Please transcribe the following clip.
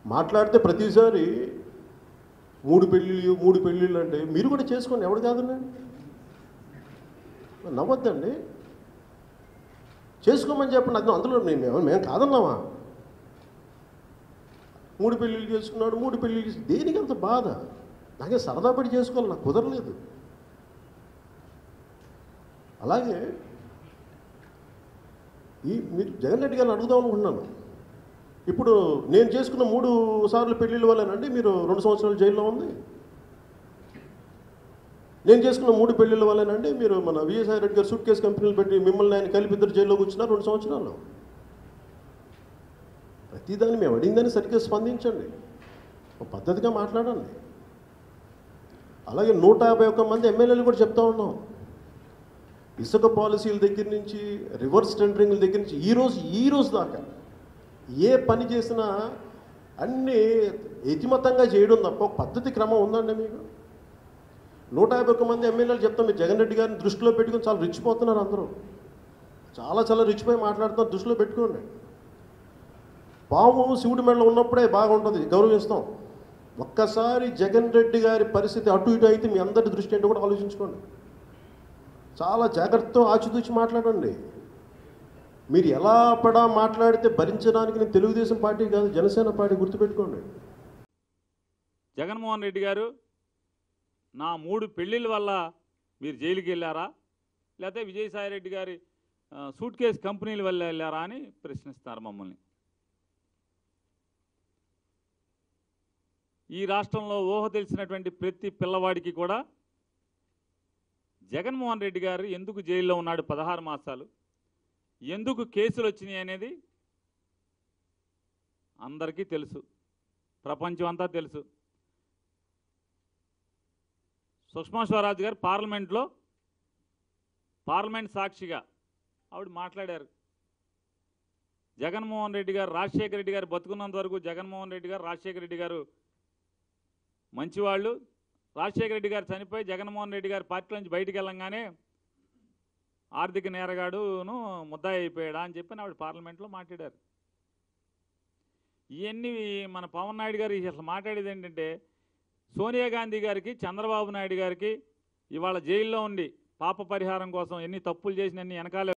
మాట్లాడితే ప్రతిసారి మూడు పెళ్ళిళ్ళు అంటే మీరు కూడా చేసుకోండి, ఎవడు కాదండి, నవ్వద్దండి, చేసుకోమని చెప్పండి. అది అందులో మేము కాదన్నామా? 3 పెళ్ళిళ్ళు చేసుకున్నాడు, 3 పెళ్ళిళ్ళు దేనికి అంత బాధ? నాకే సరదా పడి చేసుకోవాలి, నాకు కుదరలేదు. అలాగే మీరు జగన్ రెడ్డి గారిని అడుగుదాం అనుకుంటున్నాను. ఇప్పుడు నేను చేసుకున్న 3 సార్లు పెళ్ళిళ్ళ వల్లేనండి మీరు 2 సంవత్సరాలు జైల్లో ఉంది? నేను చేసుకున్న 3 పెళ్ళిళ్ళ వల్లేనండి మీరు మన విజయసాయి రెడ్డి గారు సూట్ కేసు కంపెనీలు పెట్టి మిమ్మల్ని ఆయన కలిపి ఇద్దరు జైల్లో కూర్చున్నారు 2 సంవత్సరాలు? ప్రతిదాన్ని మేము అడిగిందని సరిగ్గా స్పందించండి, ఒక పద్ధతిగా మాట్లాడండి. అలాగే 151 మంది ఎమ్మెల్యేలు కూడా చెప్తా ఉన్నాం, ఇసుక పాలసీల దగ్గర నుంచి రివర్స్ టెండరింగ్ల దగ్గర నుంచి ఈ రోజు దాకా ఏ పని చేసినా అన్నీ యతిమతంగా చేయడం తప్ప ఒక పద్ధతి క్రమం ఉందండి మీకు? 151 మంది ఎమ్మెల్యేలు చెప్తాం, మీరు జగన్ రెడ్డి గారిని దృష్టిలో పెట్టుకుని చాలా రిచ్చిపోతున్నారు, అందరూ చాలా రిచ్చిపోయి మాట్లాడుతున్నారు, దృష్టిలో పెట్టుకోండి. పాము శివుడి మెడలో ఉన్నప్పుడే బాగుంటుంది, గౌరవిస్తాం. ఒక్కసారి జగన్ రెడ్డి గారి పరిస్థితి అటు ఇటు అయితే మీ అందరి దృష్టి ఏంటో కూడా ఆలోచించుకోండి, చాలా జాగ్రత్తతో ఆచితూచి మాట్లాడండి. మీరు ఎలా పడా మాట్లాడితే భరించడానికి నేను తెలుగుదేశం పార్టీ కాదు, జనసేన పార్టీ, గుర్తుపెట్టుకోండి. జగన్మోహన్ రెడ్డి గారు నా 3 పెళ్ళిళ్ళ వల్ల మీరు జైలుకి వెళ్ళారా, లేకపోతే విజయసాయి రెడ్డి గారి సూట్ కేసు కంపెనీల వల్ల వెళ్ళారా అని ప్రశ్నిస్తారు మమ్మల్ని. ఈ రాష్ట్రంలో ఊహ తెలిసినటువంటి ప్రతి పిల్లవాడికి కూడా జగన్మోహన్ రెడ్డి గారు ఎందుకు జైల్లో ఉన్నాడు 16 మాసాలు, ఎందుకు కేసులు వచ్చినాయి అనేది అందరికీ తెలుసు, ప్రపంచం అంతా తెలుసు. సుష్మా స్వరాజ్ గారు పార్లమెంట్ సాక్షిగా ఆవిడ మాట్లాడారు. జగన్మోహన్ రెడ్డి గారు, రాజశేఖర రెడ్డి గారు బతుకున్నంత వరకు జగన్మోహన్ రెడ్డి గారు, రాజశేఖర రెడ్డి గారు మంచివాళ్ళు. రాజశేఖర రెడ్డి గారు చనిపోయి జగన్మోహన్ రెడ్డి గారు పార్టీ నుంచి బయటికి వెళ్ళంగానే ఆర్థిక నేరగాడును ముద్దాయి అయిపోయాడా అని చెప్పి ఆవిడ పార్లమెంట్లో మాట్లాడారు. ఇవన్నీ మన పవన్ నాయుడు గారు అసలు మాట్లాడేది ఏంటంటే, సోనియా గాంధీ గారికి, చంద్రబాబు నాయుడు గారికి ఇవాళ జైల్లో ఉండి పాప పరిహారం కోసం ఎన్ని తప్పులు చేసినన్ని వెనకాల